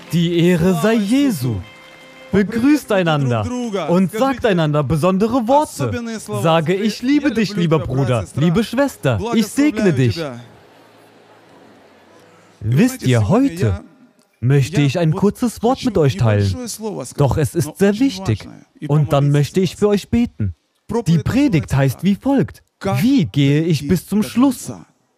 Die Ehre sei Jesu. Begrüßt einander und sagt einander besondere Worte. Sage, ich liebe dich, lieber Bruder, liebe Schwester, ich segne dich. Wisst ihr, heute möchte ich ein kurzes Wort mit euch teilen. Doch es ist sehr wichtig. Und dann möchte ich für euch beten. Die Predigt heißt wie folgt: Wie gehe ich bis zum Schluss?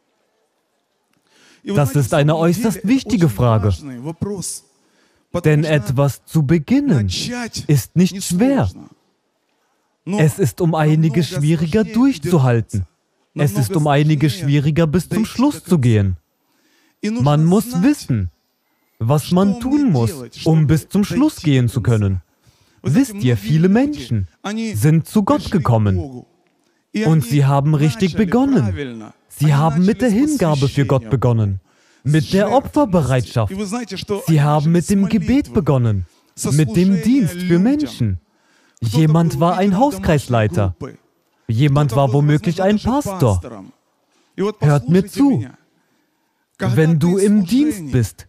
Das ist eine äußerst wichtige Frage. Denn etwas zu beginnen ist nicht schwer. Es ist um einiges schwieriger durchzuhalten. Es ist um einiges schwieriger bis zum Schluss zu gehen. Man muss wissen, was man tun muss, um bis zum Schluss gehen zu können. Wisst ihr, viele Menschen sind zu Gott gekommen und sie haben richtig begonnen. Sie haben mit der Hingabe für Gott begonnen, mit der Opferbereitschaft. Sie haben mit dem Gebet begonnen, mit dem Dienst für Menschen. Jemand war ein Hauskreisleiter. Jemand war womöglich ein Pastor. Hört mir zu. Wenn du im Dienst bist,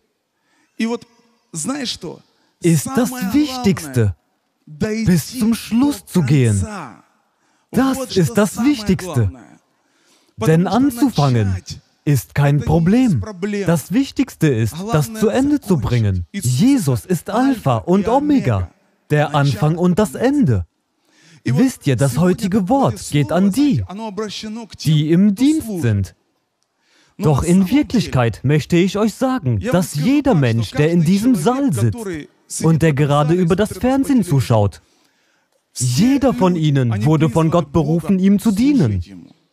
ist das Wichtigste, bis zum Schluss zu gehen. Das ist das Wichtigste. Denn anzufangen ist kein Problem. Das Wichtigste ist, das zu Ende zu bringen. Jesus ist Alpha und Omega, der Anfang und das Ende. Wisst ihr, das heutige Wort geht an die, die im Dienst sind. Doch in Wirklichkeit möchte ich euch sagen, dass jeder Mensch, der in diesem Saal sitzt und der gerade über das Fernsehen zuschaut, jeder von ihnen wurde von Gott berufen, ihm zu dienen.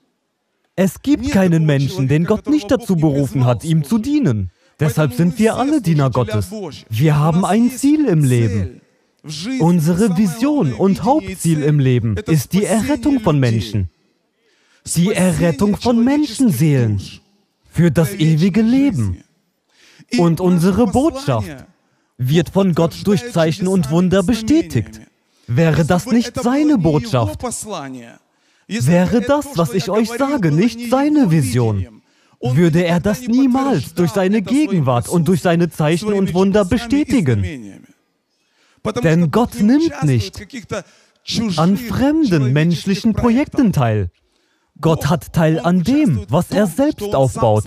Es gibt keinen Menschen, den Gott nicht dazu berufen hat, ihm zu dienen. Deshalb sind wir alle Diener Gottes. Wir haben ein Ziel im Leben. Unsere Vision und Hauptziel im Leben ist die Errettung von Menschen. Die Errettung von Menschenseelen für das ewige Leben. Und unsere Botschaft wird von Gott durch Zeichen und Wunder bestätigt. Wäre das nicht seine Botschaft? Wäre das, was ich euch sage, nicht seine Vision? Würde er das niemals durch seine Gegenwart und durch seine Zeichen und Wunder bestätigen? Denn Gott nimmt nicht an fremden menschlichen Projekten teil. Gott hat Teil an dem, was er selbst aufbaut.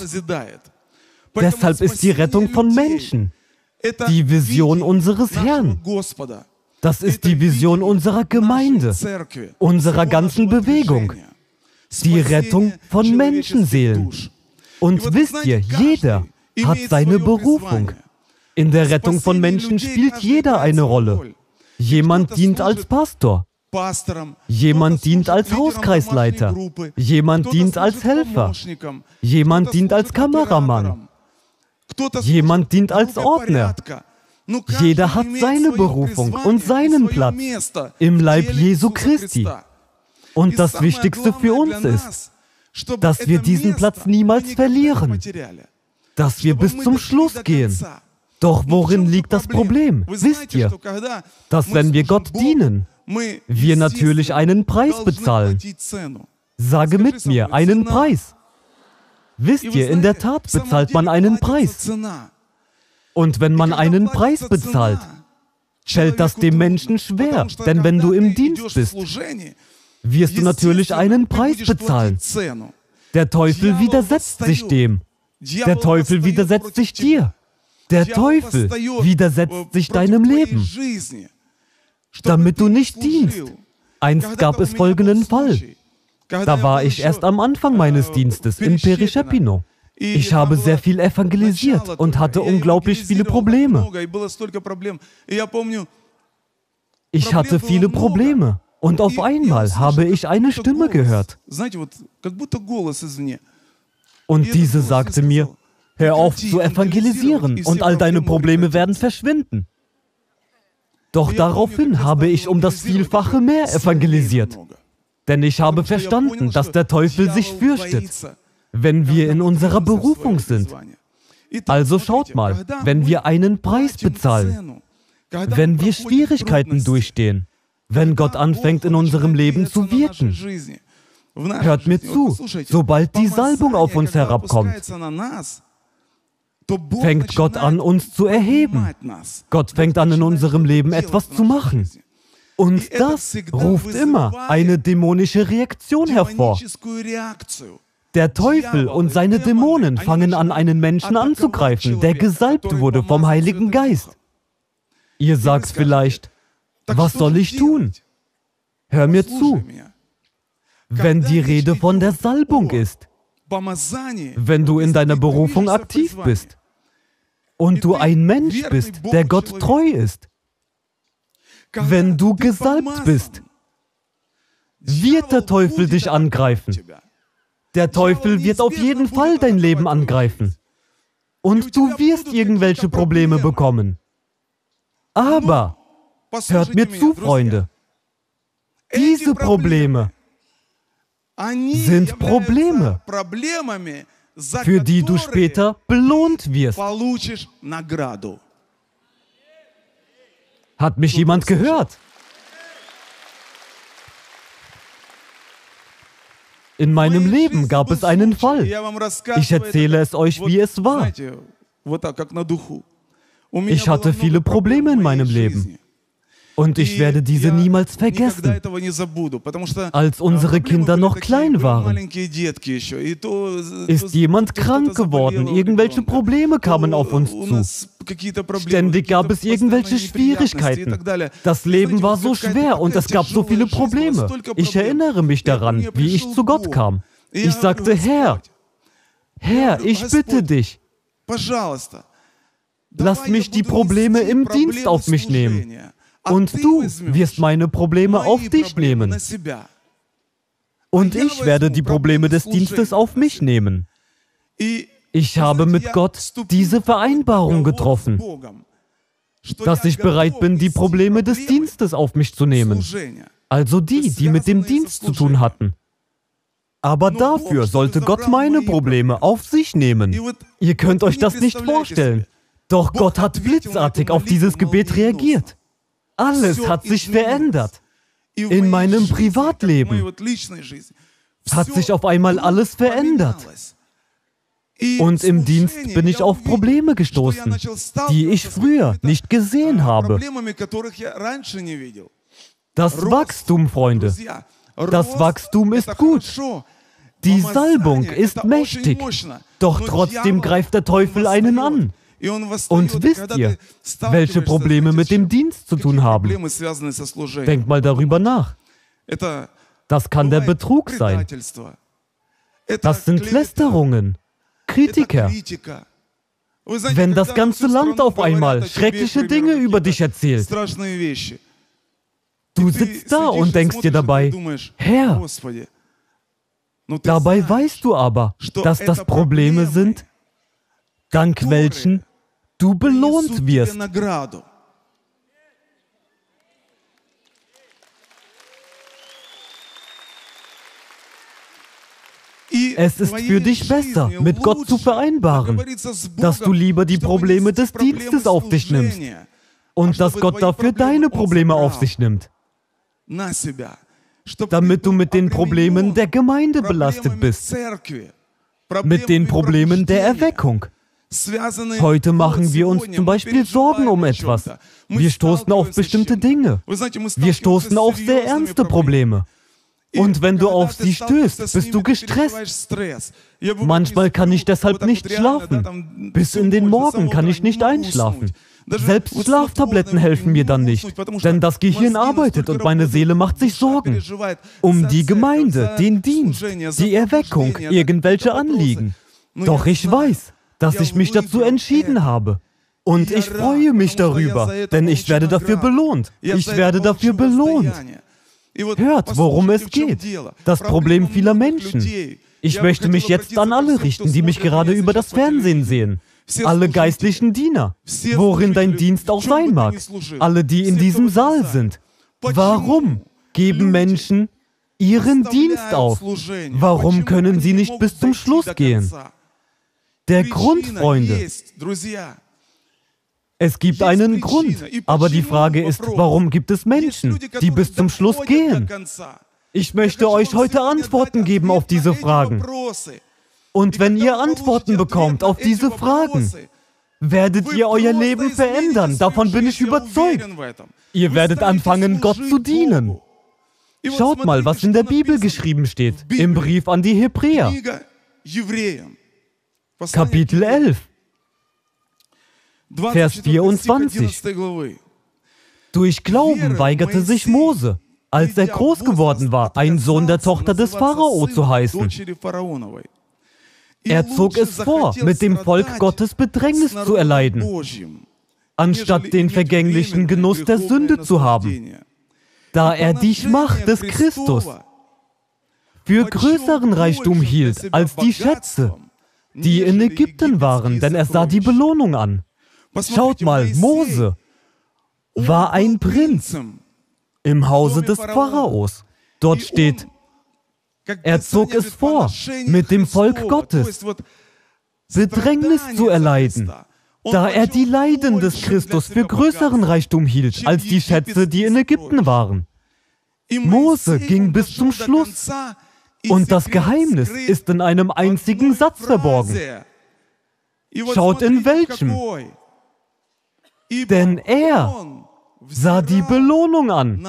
Deshalb ist die Rettung von Menschen die Vision unseres Herrn. Das ist die Vision unserer Gemeinde, unserer ganzen Bewegung. Die Rettung von Menschenseelen. Und wisst ihr, jeder hat seine Berufung. In der Rettung von Menschen spielt jeder eine Rolle. Jemand dient als Pastor. Jemand dient als Hauskreisleiter. Jemand dient als Helfer. Jemand dient als Kameramann. Jemand dient als Ordner. Jeder hat seine Berufung und seinen Platz im Leib Jesu Christi. Und das Wichtigste für uns ist, dass wir diesen Platz niemals verlieren, dass wir bis zum Schluss gehen. Doch worin liegt das Problem? Wisst ihr, dass wenn wir Gott dienen, wir natürlich einen Preis bezahlen. Sage mit mir, einen Preis. Wisst ihr, in der Tat bezahlt man einen Preis. Und wenn man einen Preis bezahlt, fällt das dem Menschen schwer, denn wenn du im Dienst bist, wirst du natürlich einen Preis bezahlen. Der Teufel widersetzt sich dem. Der Teufel widersetzt sich dir. Der Teufel widersetzt sich deinem Leben, damit du nicht dienst. Einst gab es folgenden Fall. Da war ich erst am Anfang meines Dienstes in Perischepino. Ich habe sehr viel evangelisiert und hatte unglaublich viele Probleme. Ich hatte viele Probleme und auf einmal habe ich eine Stimme gehört. Und diese sagte mir, hör auf zu evangelisieren und all deine Probleme werden verschwinden. Doch daraufhin habe ich um das Vielfache mehr evangelisiert. Denn ich habe verstanden, dass der Teufel sich fürchtet, wenn wir in unserer Berufung sind. Also schaut mal, wenn wir einen Preis bezahlen, wenn wir Schwierigkeiten durchstehen, wenn Gott anfängt in unserem Leben zu wirken. Hört mir zu, sobald die Salbung auf uns herabkommt, fängt Gott an, uns zu erheben. Gott fängt an, in unserem Leben etwas zu machen. Und das ruft immer eine dämonische Reaktion hervor. Der Teufel und seine Dämonen fangen an, einen Menschen anzugreifen, der gesalbt wurde vom Heiligen Geist. Ihr sagt vielleicht, was soll ich tun? Hör mir zu. Wenn die Rede von der Salbung ist, wenn du in deiner Berufung aktiv bist und du ein Mensch bist, der Gott treu ist, wenn du gesalbt bist, wird der Teufel dich angreifen. Der Teufel wird auf jeden Fall dein Leben angreifen. Und du wirst irgendwelche Probleme bekommen. Aber, hört mir zu, Freunde, diese Probleme sind Probleme, für die du später belohnt wirst. Hat mich jemand gehört? In meinem Leben gab es einen Fall. Ich erzähle es euch, wie es war. Ich hatte viele Probleme in meinem Leben. Und ich werde diese niemals vergessen. Als unsere Kinder noch klein waren, ist jemand krank geworden. Irgendwelche Probleme kamen auf uns zu. Ständig gab es irgendwelche Schwierigkeiten. Das Leben war so schwer und es gab so viele Probleme. Ich erinnere mich daran, wie ich zu Gott kam. Ich sagte, Herr, ich bitte dich, lass mich die Probleme im Dienst auf mich nehmen. Und du wirst meine Probleme auf dich nehmen. Und ich werde die Probleme des Dienstes auf mich nehmen. Ich habe mit Gott diese Vereinbarung getroffen, dass ich bereit bin, die Probleme des Dienstes auf mich zu nehmen. Also die mit dem Dienst zu tun hatten. Aber dafür sollte Gott meine Probleme auf sich nehmen. Ihr könnt euch das nicht vorstellen. Doch Gott hat blitzartig auf dieses Gebet reagiert. Alles hat sich verändert. In meinem Privatleben hat sich auf einmal alles verändert. Und im Dienst bin ich auf Probleme gestoßen, die ich früher nicht gesehen habe. Das Wachstum, Freunde, das Wachstum ist gut. Die Salbung ist mächtig, doch trotzdem greift der Teufel einen an. Und wisst ihr, welche Probleme mit dem Dienst zu tun haben? Denkt mal darüber nach. Das kann der Betrug sein. Das sind Lästerungen, Kritiker. Wenn das ganze Land auf einmal schreckliche Dinge über dich erzählt, du sitzt da und denkst dir dabei, Herr, dabei weißt du aber, dass das Probleme sind, dank welchen du belohnt wirst. Es ist für dich besser, mit Gott zu vereinbaren, dass du lieber die Probleme des Dienstes auf dich nimmst und dass Gott dafür deine Probleme auf sich nimmt, damit du mit den Problemen der Gemeinde belastet bist, mit den Problemen der Erweckung. Heute machen wir uns zum Beispiel Sorgen um etwas. Wir stoßen auf bestimmte Dinge. Wir stoßen auf sehr ernste Probleme. Und wenn du auf sie stößt, bist du gestresst. Manchmal kann ich deshalb nicht schlafen. Bis in den Morgen kann ich nicht einschlafen. Selbst Schlaftabletten helfen mir dann nicht, denn das Gehirn arbeitet und meine Seele macht sich Sorgen. Um die Gemeinde, den Dienst, die Erweckung, irgendwelche Anliegen. Doch ich weiß, dass ich mich dazu entschieden habe. Und ich freue mich darüber, denn ich werde dafür belohnt. Ich werde dafür belohnt. Hört, worum es geht. Das Problem vieler Menschen. Ich möchte mich jetzt an alle richten, die mich gerade über das Fernsehen sehen. Alle geistlichen Diener, worin dein Dienst auch sein mag. Alle, die in diesem Saal sind. Warum geben Menschen ihren Dienst auf? Warum können sie nicht bis zum Schluss gehen? Der Grund, Freunde, es gibt einen Grund, aber die Frage ist, warum gibt es Menschen, die bis zum Schluss gehen? Ich möchte euch heute Antworten geben auf diese Fragen. Und wenn ihr Antworten bekommt auf diese Fragen, werdet ihr euer Leben verändern. Davon bin ich überzeugt. Ihr werdet anfangen, Gott zu dienen. Schaut mal, was in der Bibel geschrieben steht, im Brief an die Hebräer. Kapitel 11, Vers 24. Durch Glauben weigerte sich Mose, als er groß geworden war, ein Sohn der Tochter des Pharao zu heißen. Er zog es vor, mit dem Volk Gottes Bedrängnis zu erleiden, anstatt den vergänglichen Genuss der Sünde zu haben, da er die Schmach des Christus für größeren Reichtum hielt als die Schätze, die in Ägypten waren, denn er sah die Belohnung an. Schaut mal, Mose war ein Prinz im Hause des Pharaos. Dort steht, er zog es vor, mit dem Volk Gottes Bedrängnis zu erleiden, da er die Leiden des Christus für größeren Reichtum hielt, als die Schätze, die in Ägypten waren. Mose ging bis zum Schluss, und das Geheimnis ist in einem einzigen Satz verborgen. Schaut in welchem? Denn er sah die Belohnung an.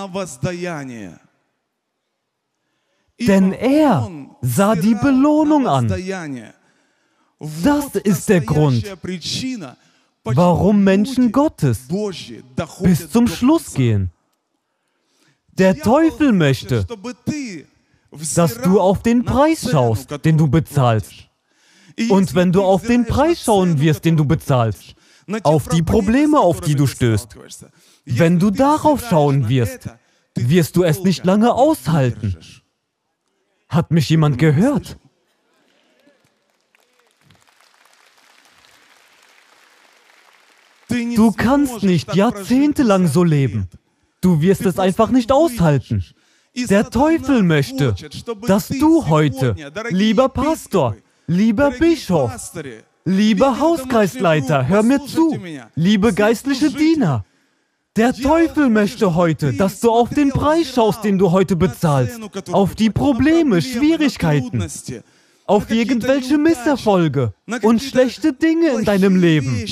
Denn er sah die Belohnung an. Das ist der Grund, warum Menschen Gottes bis zum Schluss gehen. Der Teufel möchte, dass du auf den Preis schaust, den du bezahlst. Und wenn du auf den Preis schauen wirst, den du bezahlst, auf die Probleme, auf die du stößt, wenn du darauf schauen wirst, wirst du es nicht lange aushalten. Hat mich jemand gehört? Du kannst nicht jahrzehntelang so leben. Du wirst es einfach nicht aushalten. Der Teufel möchte, dass du heute, lieber Pastor, lieber Bischof, lieber Hauskreisleiter, hör mir zu, liebe geistliche Diener, der Teufel möchte heute, dass du auf den Preis schaust, den du heute bezahlst, auf die Probleme, Schwierigkeiten, auf irgendwelche Misserfolge und schlechte Dinge in deinem Leben.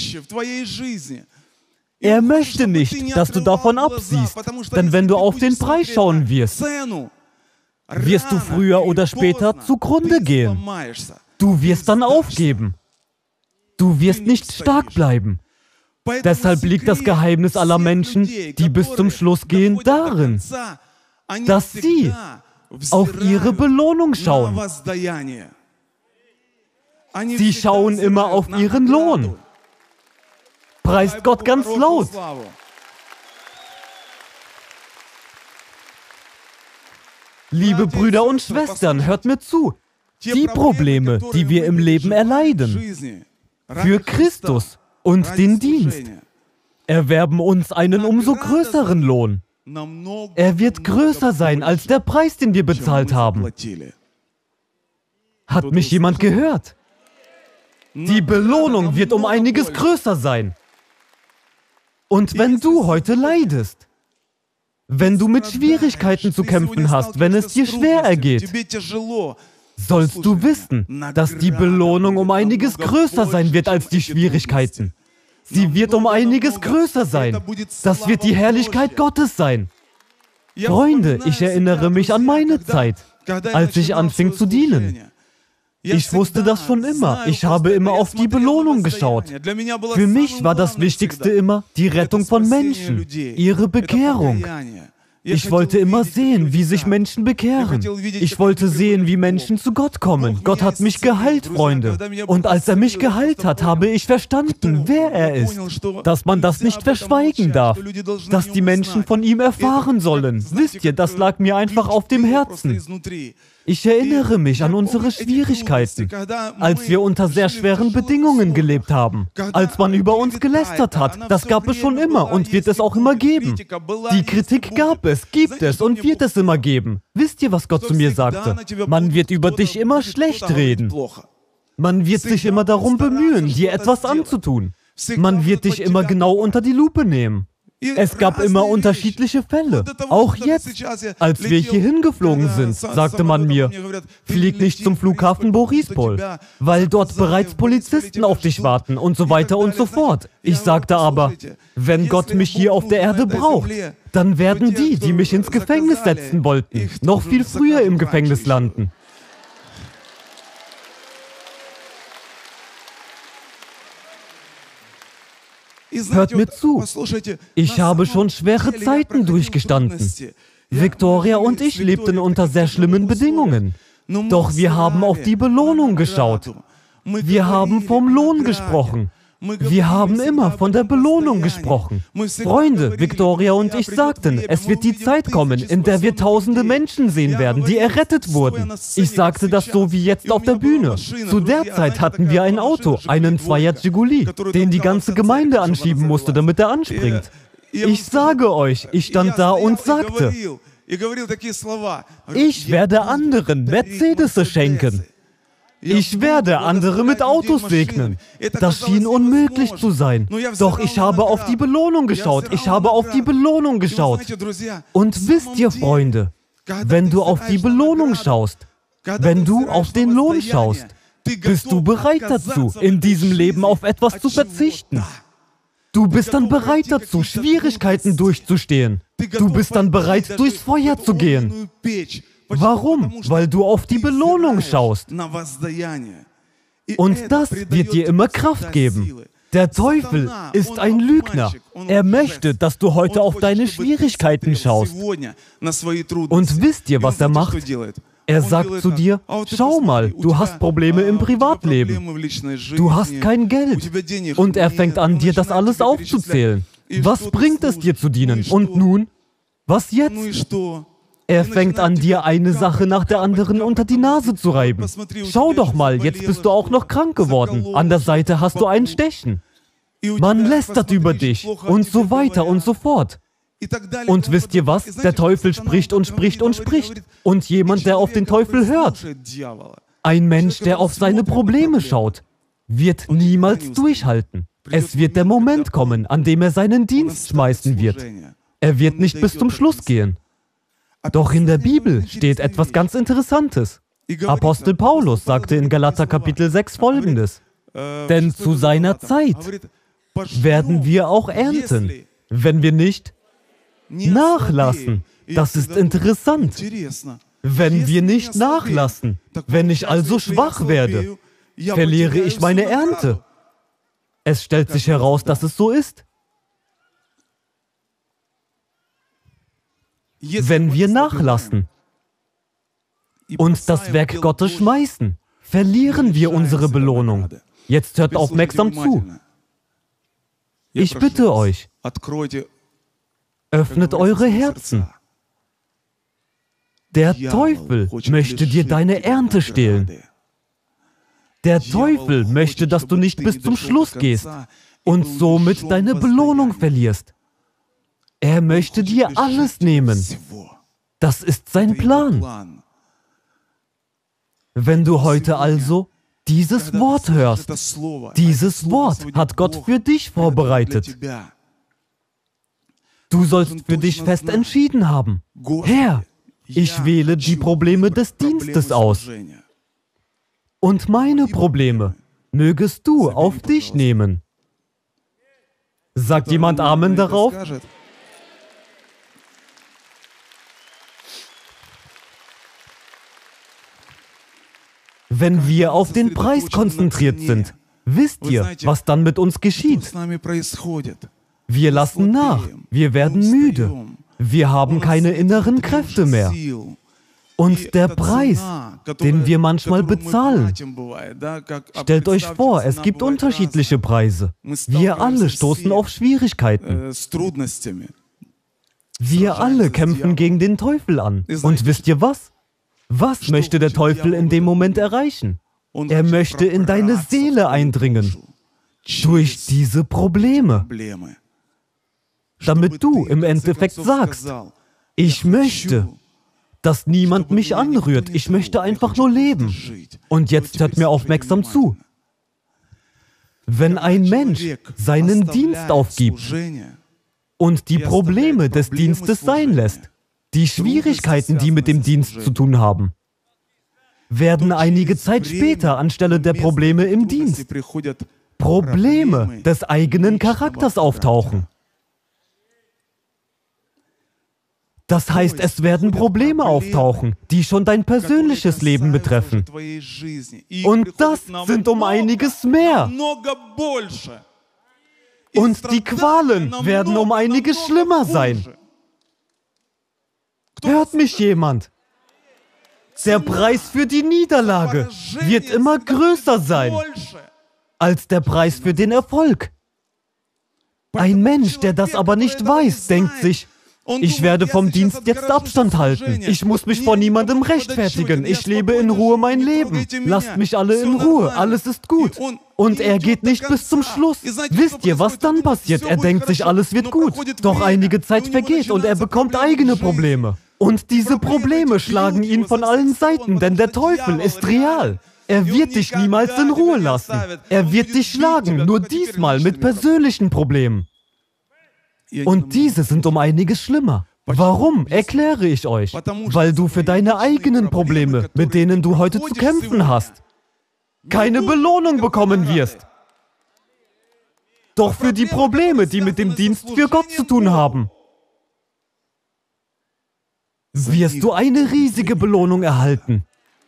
Er möchte nicht, dass du davon absiehst, denn wenn du auf den Preis schauen wirst, wirst du früher oder später zugrunde gehen. Du wirst dann aufgeben. Du wirst nicht stark bleiben. Deshalb liegt das Geheimnis aller Menschen, die bis zum Schluss gehen, darin, dass sie auf ihre Belohnung schauen. Sie schauen immer auf ihren Lohn. Preist Gott ganz laut. Liebe Brüder und Schwestern, hört mir zu. Die Probleme, die wir im Leben erleiden, für Christus und den Dienst, erwerben uns einen umso größeren Lohn. Er wird größer sein als der Preis, den wir bezahlt haben. Hat mich jemand gehört? Die Belohnung wird um einiges größer sein. Und wenn du heute leidest, wenn du mit Schwierigkeiten zu kämpfen hast, wenn es dir schwer ergeht, sollst du wissen, dass die Belohnung um einiges größer sein wird als die Schwierigkeiten. Sie wird um einiges größer sein. Das wird die Herrlichkeit Gottes sein. Freunde, ich erinnere mich an meine Zeit, als ich anfing zu dienen. Ich wusste das schon immer. Ich habe immer auf die Belohnung geschaut. Für mich war das Wichtigste immer die Rettung von Menschen, ihre Bekehrung. Ich wollte immer sehen, wie sich Menschen bekehren. Ich wollte sehen, wie Menschen zu Gott kommen. Gott hat mich geheilt, Freunde. Und als er mich geheilt hat, habe ich verstanden, wer er ist. Dass man das nicht verschweigen darf. Dass die Menschen von ihm erfahren sollen. Wisst ihr, das lag mir einfach auf dem Herzen. Ich erinnere mich an unsere Schwierigkeiten, als wir unter sehr schweren Bedingungen gelebt haben, als man über uns gelästert hat. Das gab es schon immer und wird es auch immer geben. Die Kritik gab es, gibt es und wird es immer geben. Wisst ihr, was Gott zu mir sagte? Man wird über dich immer schlecht reden. Man wird sich immer darum bemühen, dir etwas anzutun. Man wird dich immer genau unter die Lupe nehmen. Es gab immer unterschiedliche Fälle. Auch jetzt, als wir hier hingeflogen sind, sagte man mir, flieg nicht zum Flughafen Borispol, weil dort bereits Polizisten auf dich warten und so weiter und so fort. Ich sagte aber, wenn Gott mich hier auf der Erde braucht, dann werden die, die mich ins Gefängnis setzen wollten, noch viel früher im Gefängnis landen. Hört mir zu, ich habe schon schwere Zeiten durchgestanden. Viktoria und ich lebten unter sehr schlimmen Bedingungen. Doch wir haben auf die Belohnung geschaut. Wir haben vom Lohn gesprochen. Wir haben immer von der Belohnung gesprochen. Freunde, Viktoria und ich sagten, es wird die Zeit kommen, in der wir tausende Menschen sehen werden, die errettet wurden. Ich sagte das so wie jetzt auf der Bühne. Zu der Zeit hatten wir ein Auto, einen Fiat Žiguli, den die ganze Gemeinde anschieben musste, damit er anspringt. Ich sage euch, ich stand da und sagte, ich werde anderen Mercedes schenken. Ich werde andere mit Autos segnen. Das schien unmöglich zu sein. Doch ich habe auf die Belohnung geschaut. Ich habe auf die Belohnung geschaut. Und wisst ihr, Freunde, wenn du auf die Belohnung schaust, wenn du auf den Lohn schaust, bist du bereit dazu, in diesem Leben auf etwas zu verzichten. Du bist dann bereit dazu, Schwierigkeiten durchzustehen. Du bist dann bereit, durchs Feuer zu gehen. Warum? Weil du auf die Belohnung schaust. Und das wird dir immer Kraft geben. Der Teufel ist ein Lügner. Er möchte, dass du heute auf deine Schwierigkeiten schaust. Und wisst ihr, was er macht? Er sagt zu dir, schau mal, du hast Probleme im Privatleben. Du hast kein Geld. Und er fängt an, dir das alles aufzuzählen. Was bringt es dir zu dienen? Und nun? Was jetzt? Er fängt an, dir eine Sache nach der anderen unter die Nase zu reiben. Schau doch mal, jetzt bist du auch noch krank geworden. An der Seite hast du ein Stechen. Man lästert über dich und so weiter und so fort. Und wisst ihr was? Der Teufel spricht und spricht und spricht. Und jemand, der auf den Teufel hört, ein Mensch, der auf seine Probleme schaut, wird niemals durchhalten. Es wird der Moment kommen, an dem er seinen Dienst schmeißen wird. Er wird nicht bis zum Schluss gehen. Doch in der Bibel steht etwas ganz Interessantes. Apostel Paulus sagte in Galater Kapitel 6 Folgendes: Denn zu seiner Zeit werden wir auch ernten, wenn wir nicht nachlassen. Das ist interessant. Wenn wir nicht nachlassen, wenn ich also schwach werde, verliere ich meine Ernte. Es stellt sich heraus, dass es so ist. Wenn wir nachlassen und das Werk Gottes schmeißen, verlieren wir unsere Belohnung. Jetzt hört aufmerksam zu. Ich bitte euch, öffnet eure Herzen. Der Teufel möchte dir deine Ernte stehlen. Der Teufel möchte, dass du nicht bis zum Schluss gehst und somit deine Belohnung verlierst. Er möchte dir alles nehmen. Das ist sein Plan. Wenn du heute also dieses Wort hörst, dieses Wort hat Gott für dich vorbereitet. Du sollst für dich fest entschieden haben: Herr, ich wähle die Probleme des Dienstes aus. Und meine Probleme mögest du auf dich nehmen. Sagt jemand Amen darauf? Wenn wir auf den Preis konzentriert sind, wisst ihr, was dann mit uns geschieht? Wir lassen nach, wir werden müde, wir haben keine inneren Kräfte mehr. Und der Preis, den wir manchmal bezahlen, stellt euch vor, es gibt unterschiedliche Preise. Wir alle stoßen auf Schwierigkeiten. Wir alle kämpfen gegen den Teufel an. Und wisst ihr was? Was möchte der Teufel in dem Moment erreichen? Er möchte in deine Seele eindringen. Durch diese Probleme. Damit du im Endeffekt sagst: Ich möchte, dass niemand mich anrührt. Ich möchte einfach nur leben. Und jetzt hört mir aufmerksam zu. Wenn ein Mensch seinen Dienst aufgibt, und die Probleme des Dienstes sein lässt, die Schwierigkeiten, die mit dem Dienst zu tun haben, werden einige Zeit später anstelle der Probleme im Dienst Probleme des eigenen Charakters auftauchen. Das heißt, es werden Probleme auftauchen, die schon dein persönliches Leben betreffen. Und das sind um einiges mehr. Und die Qualen werden um einiges schlimmer sein. Hört mich jemand? Der Preis für die Niederlage wird immer größer sein als der Preis für den Erfolg. Ein Mensch, der das aber nicht weiß, denkt sich, ich werde vom Dienst jetzt Abstand halten. Ich muss mich vor niemandem rechtfertigen. Ich lebe in Ruhe mein Leben. Lasst mich alle in Ruhe. Alles ist gut. Und er geht nicht bis zum Schluss. Wisst ihr, was dann passiert? Er denkt sich, alles wird gut. Doch einige Zeit vergeht und er bekommt eigene Probleme. Und diese Probleme schlagen ihn von allen Seiten, denn der Teufel ist real. Er wird dich niemals in Ruhe lassen. Er wird dich schlagen, nur diesmal mit persönlichen Problemen. Und diese sind um einiges schlimmer. Warum? Erkläre ich euch. Weil du für deine eigenen Probleme, mit denen du heute zu kämpfen hast, keine Belohnung bekommen wirst. Doch für die Probleme, die mit dem Dienst für Gott zu tun haben, wirst du eine riesige Belohnung erhalten.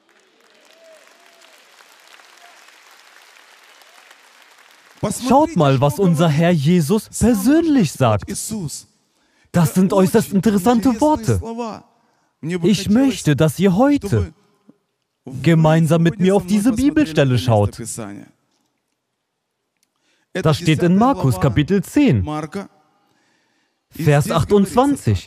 Schaut mal, was unser Herr Jesus persönlich sagt. Das sind äußerst interessante Worte. Ich möchte, dass ihr heute gemeinsam mit mir auf diese Bibelstelle schaut. Das steht in Markus Kapitel 10, Vers 28.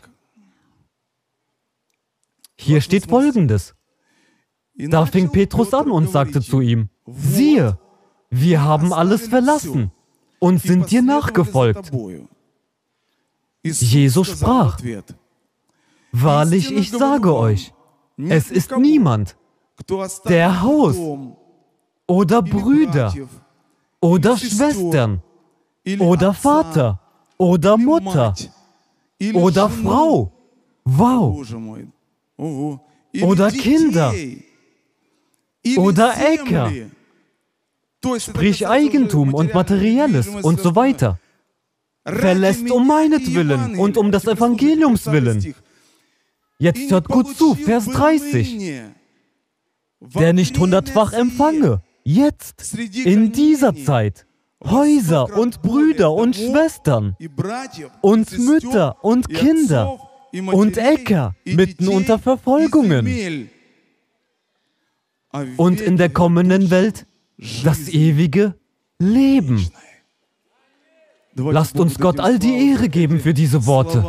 Hier steht Folgendes. Da fing Petrus an und sagte zu ihm, siehe, wir haben alles verlassen und sind dir nachgefolgt. Jesus sprach, wahrlich, ich sage euch, es ist niemand, der Haus oder Brüder oder Schwestern oder Vater oder Mutter oder Frau, wow, oder Kinder oder Äcker, sprich Eigentum und Materielles und so weiter, verlässt um meinetwillen und um des Evangeliums willen. Jetzt hört gut zu, Vers 30. Der nicht 100-fach empfange, jetzt, in dieser Zeit, Häuser und Brüder und Schwestern und Mütter und Kinder und Äcker mitten unter Verfolgungen und in der kommenden Welt das ewige Leben. Lasst uns Gott all die Ehre geben für diese Worte.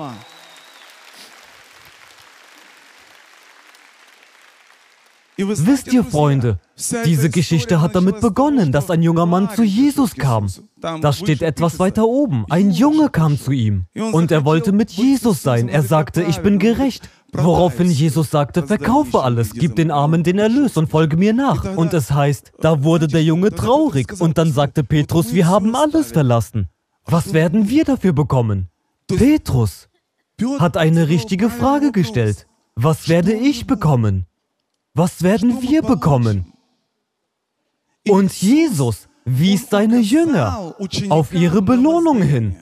Wisst ihr, Freunde, diese Geschichte hat damit begonnen, dass ein junger Mann zu Jesus kam. Das steht etwas weiter oben. Ein Junge kam zu ihm und er wollte mit Jesus sein. Er sagte, ich bin gerecht. Woraufhin Jesus sagte, verkaufe alles, gib den Armen den Erlös und folge mir nach. Und es heißt, da wurde der Junge traurig und dann sagte Petrus, wir haben alles verlassen. Was werden wir dafür bekommen? Petrus hat eine richtige Frage gestellt. Was werde ich bekommen? Was werden wir bekommen? Und Jesus wies seine Jünger auf ihre Belohnung hin.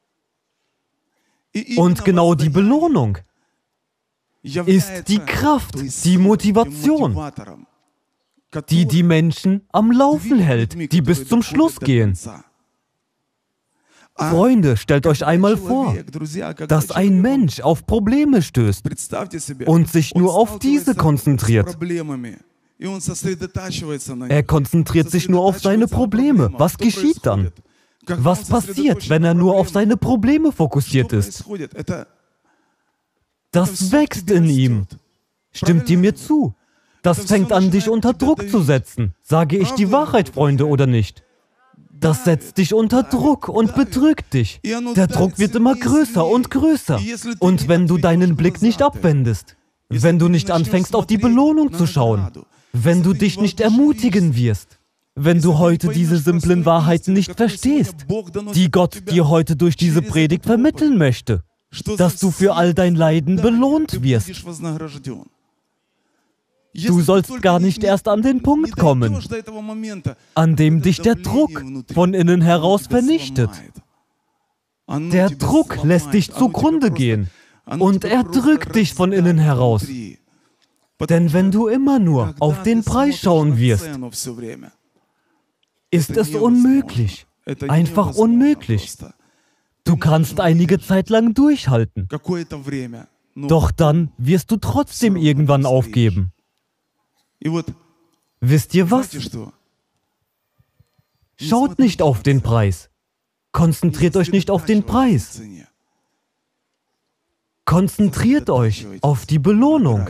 Und genau die Belohnung ist die Kraft, die Motivation, die die Menschen am Laufen hält, die bis zum Schluss gehen. Freunde, stellt euch einmal vor, dass ein Mensch auf Probleme stößt und sich nur auf diese konzentriert. Er konzentriert sich nur auf seine Probleme. Was geschieht dann? Was passiert, wenn er nur auf seine Probleme fokussiert ist? Das wächst in ihm. Stimmt ihr mir zu? Das fängt an, dich unter Druck zu setzen. Sage ich die Wahrheit, Freunde, oder nicht? Das setzt dich unter Druck und bedrückt dich. Der Druck wird immer größer und größer. Und wenn du deinen Blick nicht abwendest, wenn du nicht anfängst, auf die Belohnung zu schauen, wenn du dich nicht ermutigen wirst, Wenn du heute diese simplen Wahrheiten nicht verstehst, die Gott dir heute durch diese Predigt vermitteln möchte, dass du für all dein Leiden belohnt wirst. Du sollst gar nicht erst an den Punkt kommen, an dem dich der Druck von innen heraus vernichtet. Der Druck lässt dich zugrunde gehen und er drückt dich von innen heraus. Denn wenn du immer nur auf den Preis schauen wirst, ist es unmöglich, einfach unmöglich. Du kannst einige Zeit lang durchhalten, doch dann wirst du trotzdem irgendwann aufgeben. Wisst ihr was? Schaut nicht auf den Preis. Konzentriert euch nicht auf den Preis. Konzentriert euch auf die Belohnung.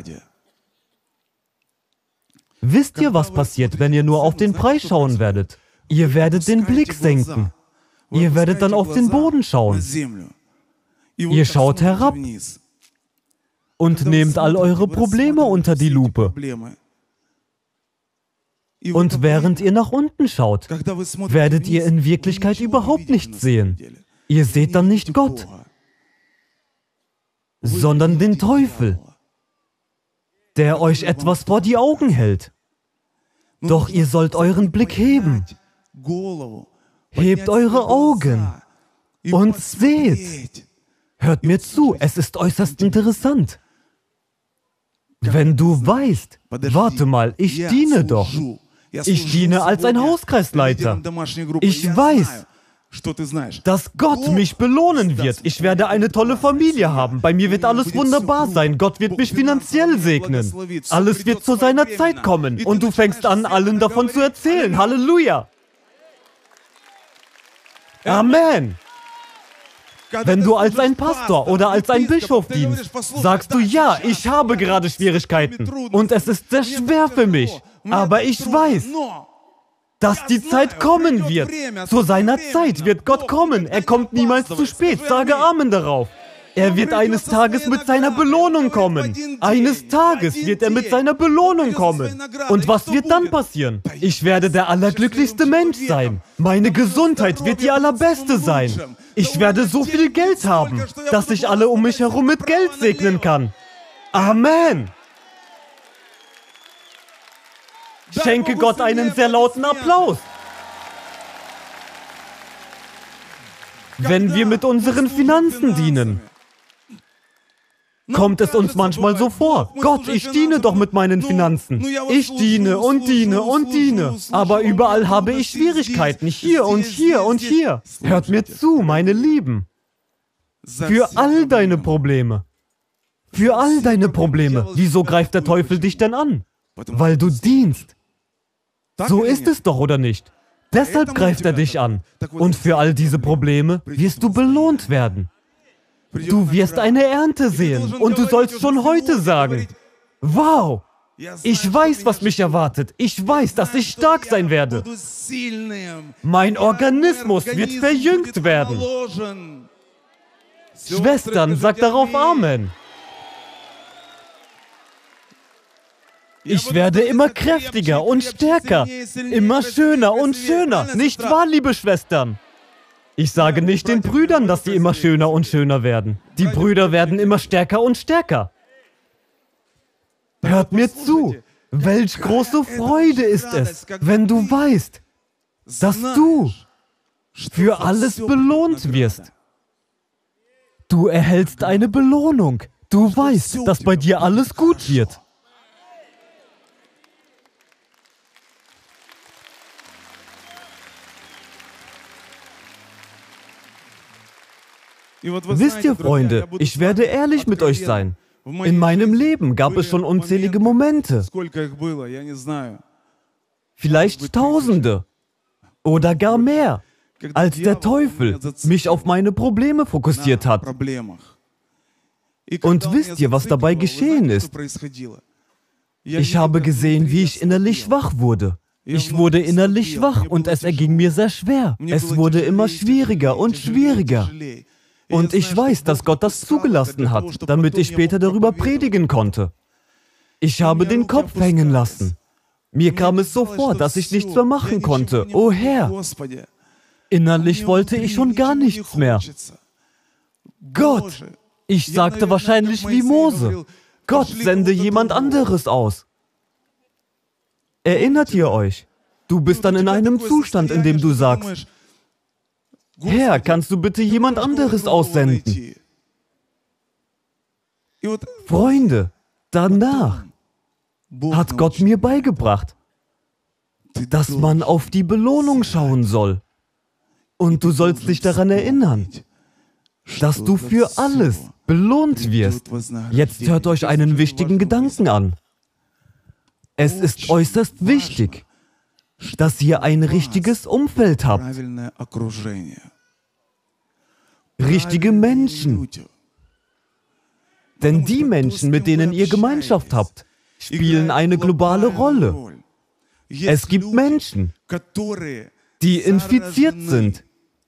Wisst ihr, was passiert, wenn ihr nur auf den Preis schauen werdet? Ihr werdet den Blick senken. Ihr werdet dann auf den Boden schauen. Ihr schaut herab und nehmt all eure Probleme unter die Lupe. Und während ihr nach unten schaut, werdet ihr in Wirklichkeit überhaupt nichts sehen. Ihr seht dann nicht Gott, sondern den Teufel, der euch etwas vor die Augen hält. Doch ihr sollt euren Blick heben. Hebt eure Augen und seht. Hört mir zu, es ist äußerst interessant. Wenn du weißt, warte mal, ich diene doch. Ich diene als ein Hauskreisleiter. Ich weiß, dass Gott mich belohnen wird. Ich werde eine tolle Familie haben. Bei mir wird alles wunderbar sein. Gott wird mich finanziell segnen. Alles wird zu seiner Zeit kommen. Und du fängst an, allen davon zu erzählen. Halleluja! Amen! Wenn du als ein Pastor oder als ein Bischof dienst, sagst du, ja, ich habe gerade Schwierigkeiten und es ist sehr schwer für mich, aber ich weiß, dass die Zeit kommen wird. Zu seiner Zeit wird Gott kommen. Er kommt niemals zu spät. Sage Amen darauf. Er wird eines Tages mit seiner Belohnung kommen. Eines Tages wird er mit seiner Belohnung kommen. Und was wird dann passieren? Ich werde der allerglücklichste Mensch sein. Meine Gesundheit wird die allerbeste sein. Ich werde so viel Geld haben, dass ich alle um mich herum mit Geld segnen kann. Amen! Schenke Gott einen sehr lauten Applaus. Wenn wir mit unseren Finanzen dienen, kommt es uns manchmal so vor, Gott, ich diene doch mit meinen Finanzen. Ich diene und diene und diene, aber überall habe ich Schwierigkeiten, hier und hier und hier. Hört mir zu, meine Lieben. Für all deine Probleme. Für all deine Probleme. Wieso greift der Teufel dich denn an? Weil du dienst. So ist es doch, oder nicht? Deshalb greift er dich an. Und für all diese Probleme wirst du belohnt werden. Du wirst eine Ernte sehen und du sollst schon heute sagen, wow, ich weiß, was mich erwartet. Ich weiß, dass ich stark sein werde. Mein Organismus wird verjüngt werden. Schwestern, sagt darauf Amen. Ich werde immer kräftiger und stärker, immer schöner und schöner. Nicht wahr, liebe Schwestern? Ich sage nicht den Brüdern, dass sie immer schöner und schöner werden. Die Brüder werden immer stärker und stärker. Hört mir zu. Welch große Freude ist es, wenn du weißt, dass du für alles belohnt wirst. Du erhältst eine Belohnung. Du weißt, dass bei dir alles gut wird. Wisst ihr, Freunde, ich werde ehrlich mit euch sein. In meinem Leben gab es schon unzählige Momente. Vielleicht Tausende oder gar mehr, als der Teufel mich auf meine Probleme fokussiert hat. Und wisst ihr, was dabei geschehen ist? Ich habe gesehen, wie ich innerlich schwach wurde. Ich wurde innerlich schwach und es erging mir sehr schwer. Es wurde immer schwieriger und schwieriger. Und ich weiß, dass Gott das zugelassen hat, damit ich später darüber predigen konnte. Ich habe den Kopf hängen lassen. Mir kam es so vor, dass ich nichts mehr machen konnte. O Herr, innerlich wollte ich schon gar nichts mehr. Gott, ich sagte wahrscheinlich wie Mose, Gott, sende jemand anderes aus. Erinnert ihr euch? Du bist dann in einem Zustand, in dem du sagst, Herr, kannst du bitte jemand anderes aussenden? Freunde, danach hat Gott mir beigebracht, dass man auf die Belohnung schauen soll. Und du sollst dich daran erinnern, dass du für alles belohnt wirst. Jetzt hört euch einen wichtigen Gedanken an. Es ist äußerst wichtig, dass ihr ein richtiges Umfeld habt. Richtige Menschen. Denn die Menschen, mit denen ihr Gemeinschaft habt, spielen eine globale Rolle. Es gibt Menschen, die infiziert sind.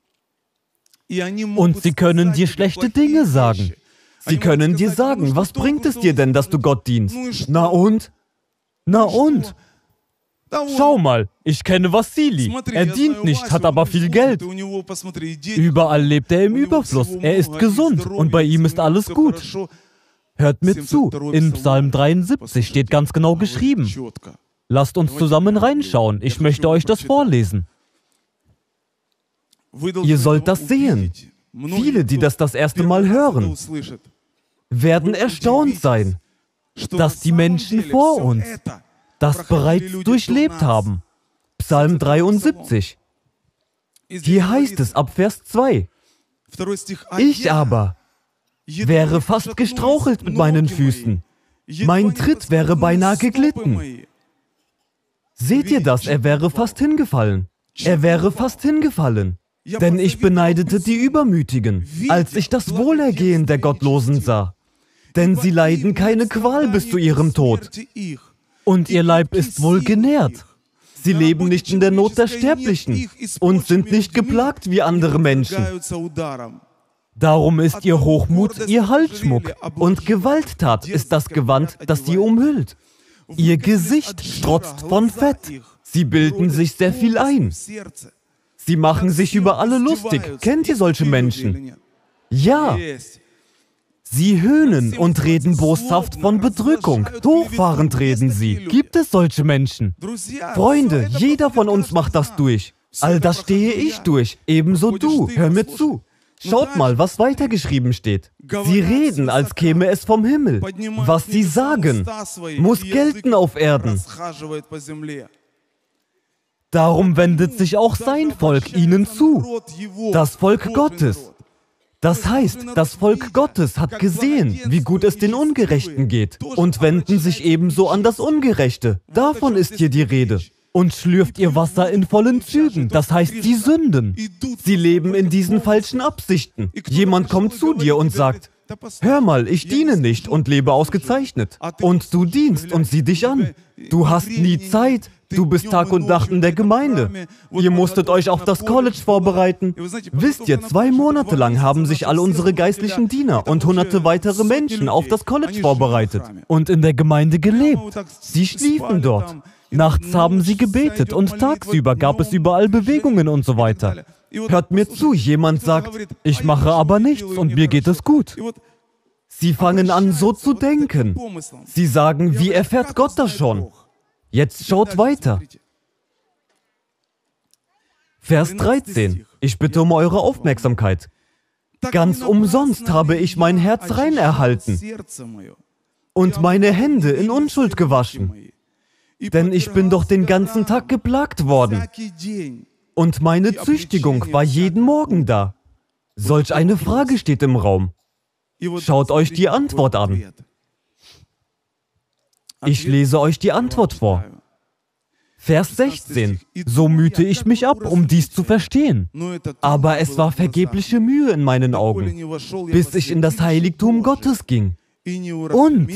Und sie können dir schlechte Dinge sagen. Sie können dir sagen, was bringt es dir denn, dass du Gott dienst? Na und? Na und? Schau mal, ich kenne Vassili. Er dient nicht, hat aber viel Geld. Überall lebt er im Überfluss. Er ist gesund und bei ihm ist alles gut. Hört mir zu, in Psalm 73 steht ganz genau geschrieben. Lasst uns zusammen reinschauen, ich möchte euch das vorlesen. Ihr sollt das sehen. Viele, die das erste Mal hören, werden erstaunt sein, dass die Menschen vor uns das bereits durchlebt haben. Psalm 73. Hier heißt es ab Vers 2. Ich aber wäre fast gestrauchelt mit meinen Füßen. Mein Tritt wäre beinahe geglitten. Seht ihr das? Er wäre fast hingefallen. Er wäre fast hingefallen. Denn ich beneidete die Übermütigen, als ich das Wohlergehen der Gottlosen sah. Denn sie leiden keine Qual bis zu ihrem Tod. Und ihr Leib ist wohl genährt. Sie leben nicht in der Not der Sterblichen und sind nicht geplagt wie andere Menschen. Darum ist ihr Hochmut ihr Halsschmuck und Gewalttat ist das Gewand, das sie umhüllt. Ihr Gesicht strotzt von Fett. Sie bilden sich sehr viel ein. Sie machen sich über alle lustig. Kennt ihr solche Menschen? Ja. Sie höhnen und reden boshaft von Bedrückung. Hochfahrend reden sie. Gibt es solche Menschen? Freunde, jeder von uns macht das durch. All das stehe ich durch. Ebenso du. Hör mir zu. Schaut mal, was weitergeschrieben steht. Sie reden, als käme es vom Himmel. Was sie sagen, muss gelten auf Erden. Darum wendet sich auch sein Volk ihnen zu. Das Volk Gottes. Das heißt, das Volk Gottes hat gesehen, wie gut es den Ungerechten geht und wenden sich ebenso an das Ungerechte. Davon ist hier die Rede. Und schlürft ihr Wasser in vollen Zügen, das heißt die Sünden. Sie leben in diesen falschen Absichten. Jemand kommt zu dir und sagt, hör mal, ich diene nicht und lebe ausgezeichnet. Und du dienst und sieh dich an. Du hast nie Zeit. Du bist Tag und Nacht in der Gemeinde. Ihr musstet euch auf das College vorbereiten. Wisst ihr, 2 Monate lang haben sich alle unsere geistlichen Diener und hunderte weitere Menschen auf das College vorbereitet und in der Gemeinde gelebt. Sie schliefen dort. Nachts haben sie gebetet und tagsüber gab es überall Bewegungen und so weiter. Hört mir zu, jemand sagt, ich mache aber nichts und mir geht es gut. Sie fangen an, so zu denken. Sie sagen, wie erfährt Gott das schon? Jetzt schaut weiter. Vers 13. Ich bitte um eure Aufmerksamkeit. Ganz umsonst habe ich mein Herz rein erhalten und meine Hände in Unschuld gewaschen. Denn ich bin doch den ganzen Tag geplagt worden. Und meine Züchtigung war jeden Morgen da. Solch eine Frage steht im Raum. Schaut euch die Antwort an. Ich lese euch die Antwort vor. Vers 16. So mühte ich mich ab, um dies zu verstehen. Aber es war vergebliche Mühe in meinen Augen, bis ich in das Heiligtum Gottes ging. Und,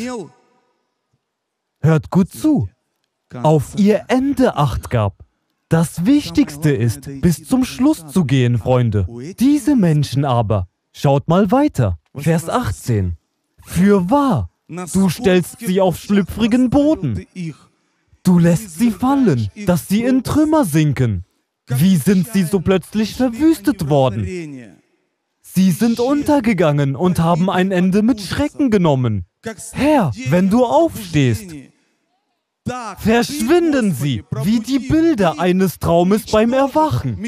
hört gut zu, auf ihr Ende Acht gab. Das Wichtigste ist, bis zum Schluss zu gehen, Freunde. Diese Menschen aber, schaut mal weiter, Vers 18. Fürwahr, du stellst sie auf schlüpfrigen Boden. Du lässt sie fallen, dass sie in Trümmer sinken. Wie sind sie so plötzlich verwüstet worden? Sie sind untergegangen und haben ein Ende mit Schrecken genommen. Herr, wenn du aufstehst, verschwinden sie wie die Bilder eines Traumes beim Erwachen.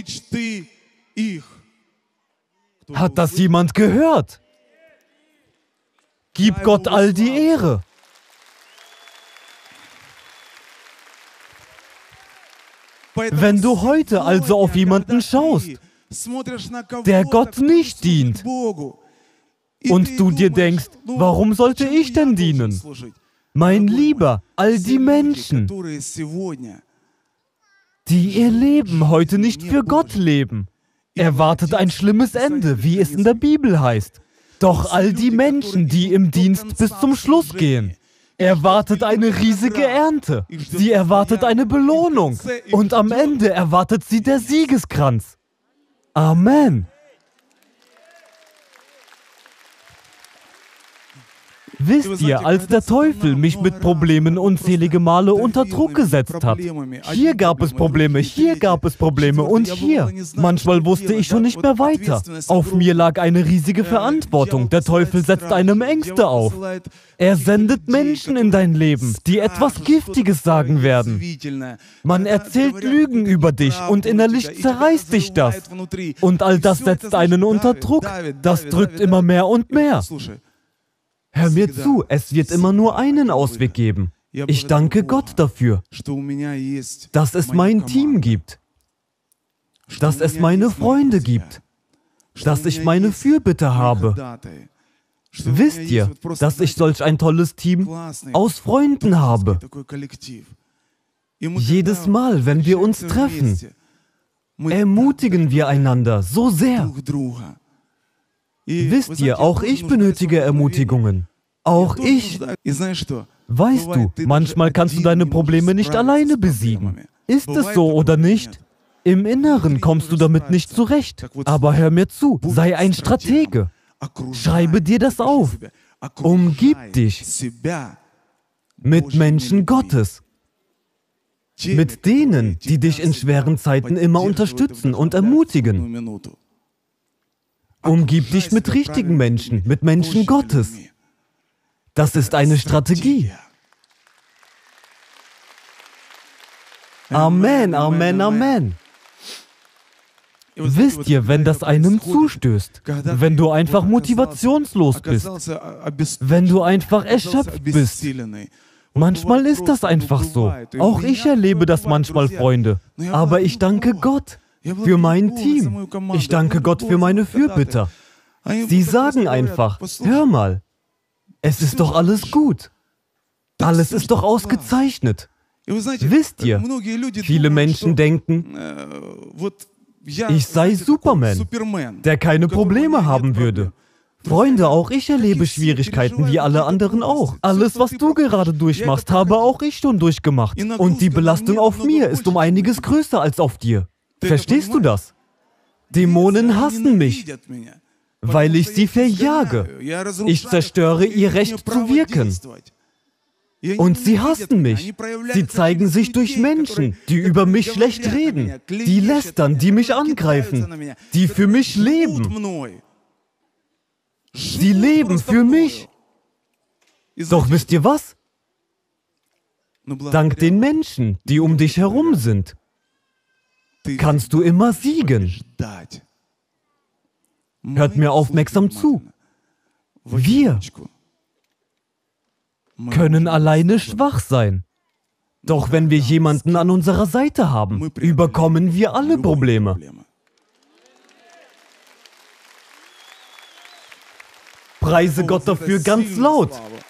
Hat das jemand gehört? Gib Gott all die Ehre. Wenn du heute also auf jemanden schaust, der Gott nicht dient, und du dir denkst, warum sollte ich denn dienen? Mein Lieber, all die Menschen, die ihr Leben heute nicht für Gott leben, erwartet ein schlimmes Ende, wie es in der Bibel heißt. Doch all die Menschen, die im Dienst bis zum Schluss gehen, erwartet eine riesige Ernte. Sie erwartet eine Belohnung. Und am Ende erwartet sie der Siegeskranz. Amen. Wisst ihr, als der Teufel mich mit Problemen unzählige Male unter Druck gesetzt hat, hier gab es Probleme, hier gab es Probleme und hier. Manchmal wusste ich schon nicht mehr weiter. Auf mir lag eine riesige Verantwortung. Der Teufel setzt einem Ängste auf. Er sendet Menschen in dein Leben, die etwas Giftiges sagen werden. Man erzählt Lügen über dich und innerlich zerreißt dich das. Und all das setzt einen unter Druck. Das drückt immer mehr und mehr. Hör mir zu, es wird immer nur einen Ausweg geben. Ich danke Gott dafür, dass es mein Team gibt, dass es meine Freunde gibt, dass ich meine Fürbitte habe. Wisst ihr, dass ich solch ein tolles Team aus Freunden habe? Jedes Mal, wenn wir uns treffen, ermutigen wir einander so sehr. Wisst ihr, auch ich benötige Ermutigungen. Auch ich. Weißt du, manchmal kannst du deine Probleme nicht alleine besiegen. Ist es so oder nicht? Im Inneren kommst du damit nicht zurecht. Aber hör mir zu, sei ein Stratege. Schreibe dir das auf. Umgib dich mit Menschen Gottes. Mit denen, die dich in schweren Zeiten immer unterstützen und ermutigen. Umgib dich mit richtigen Menschen, mit Menschen Gottes. Das ist eine Strategie. Amen, Amen, Amen. Wisst ihr, wenn das einem zustößt, wenn du einfach motivationslos bist, wenn du einfach erschöpft bist, manchmal ist das einfach so. Auch ich erlebe das manchmal, Freunde. Aber ich danke Gott für mein Team. Ich danke Gott für meine Fürbitter. Sie sagen einfach, hör mal, es ist doch alles gut. Alles ist doch ausgezeichnet. Wisst ihr, viele Menschen denken, ich sei Superman, der keine Probleme haben würde. Freunde, auch ich erlebe Schwierigkeiten, wie alle anderen auch. Alles, was du gerade durchmachst, habe auch ich schon durchgemacht. Und die Belastung auf mir ist um einiges größer als auf dir. Verstehst du das? Dämonen hassen mich, weil ich sie verjage. Ich zerstöre ihr Recht zu wirken. Und sie hassen mich. Sie zeigen sich durch Menschen, die über mich schlecht reden, die lästern, die mich angreifen, die für mich leben. Sie leben für mich. Doch wisst ihr was? Dank den Menschen, die um dich herum sind, kannst du immer siegen. Hört mir aufmerksam zu. Wir können alleine schwach sein. Doch wenn wir jemanden an unserer Seite haben, überkommen wir alle Probleme. Preise Gott dafür ganz laut.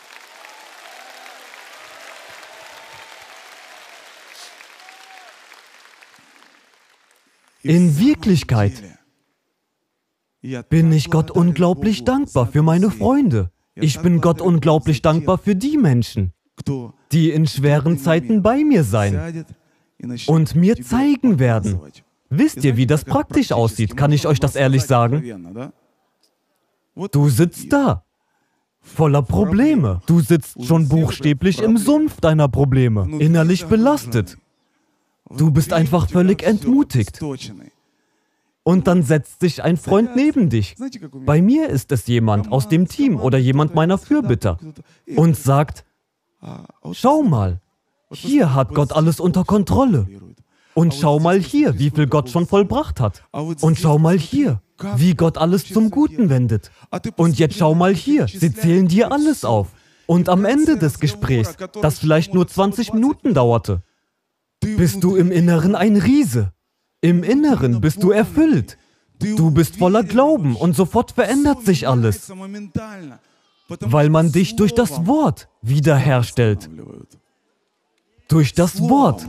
In Wirklichkeit bin ich Gott unglaublich dankbar für meine Freunde. Ich bin Gott unglaublich dankbar für die Menschen, die in schweren Zeiten bei mir sein und mir zeigen werden. Wisst ihr, wie das praktisch aussieht? Kann ich euch das ehrlich sagen? Du sitzt da voller Probleme. Du sitzt schon buchstäblich im Sumpf deiner Probleme, innerlich belastet. Du bist einfach völlig entmutigt. Und dann setzt sich ein Freund neben dich. Bei mir ist es jemand aus dem Team oder jemand meiner Fürbitter und sagt, schau mal, hier hat Gott alles unter Kontrolle. Und schau mal hier, wie viel Gott schon vollbracht hat. Und schau mal hier, wie Gott alles zum Guten wendet. Und jetzt schau mal hier, sie zählen dir alles auf. Und am Ende des Gesprächs, das vielleicht nur 20 Minuten dauerte, bist du im Inneren ein Riese. Im Inneren bist du erfüllt. Du bist voller Glauben und sofort verändert sich alles, weil man dich durch das Wort wiederherstellt. Durch das Wort.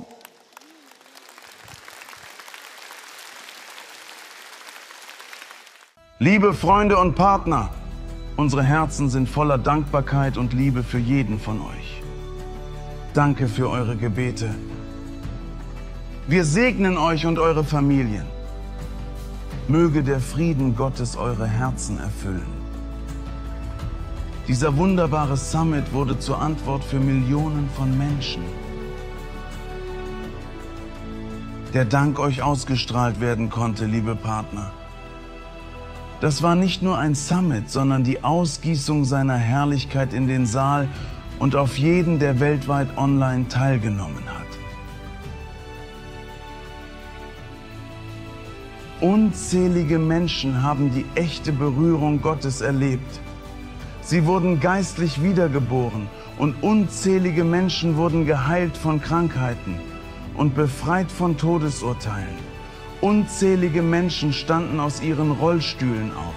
Liebe Freunde und Partner, unsere Herzen sind voller Dankbarkeit und Liebe für jeden von euch. Danke für eure Gebete. Wir segnen euch und eure Familien. Möge der Frieden Gottes eure Herzen erfüllen. Dieser wunderbare Summit wurde zur Antwort für Millionen von Menschen. Der Dank euch ausgestrahlt werden konnte, liebe Partner. Das war nicht nur ein Summit, sondern die Ausgießung seiner Herrlichkeit in den Saal und auf jeden, der weltweit online teilgenommen hat. Unzählige Menschen haben die echte Berührung Gottes erlebt. Sie wurden geistlich wiedergeboren und unzählige Menschen wurden geheilt von Krankheiten und befreit von Todesurteilen. Unzählige Menschen standen aus ihren Rollstühlen auf.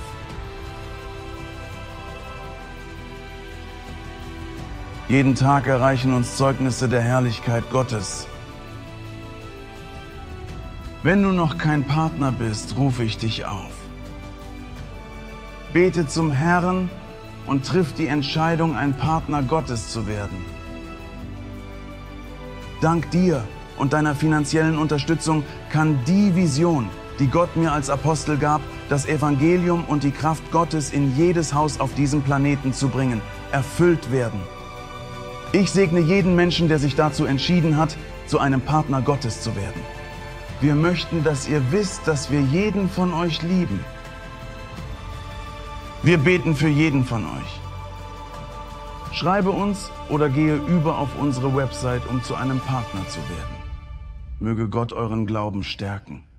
Jeden Tag erreichen uns Zeugnisse der Herrlichkeit Gottes. Wenn du noch kein Partner bist, rufe ich dich auf. Bete zum Herrn und triff die Entscheidung, ein Partner Gottes zu werden. Dank dir und deiner finanziellen Unterstützung kann die Vision, die Gott mir als Apostel gab, das Evangelium und die Kraft Gottes in jedes Haus auf diesem Planeten zu bringen, erfüllt werden. Ich segne jeden Menschen, der sich dazu entschieden hat, zu einem Partner Gottes zu werden. Wir möchten, dass ihr wisst, dass wir jeden von euch lieben. Wir beten für jeden von euch. Schreibe uns oder gehe über auf unsere Website, um zu einem Partner zu werden. Möge Gott euren Glauben stärken.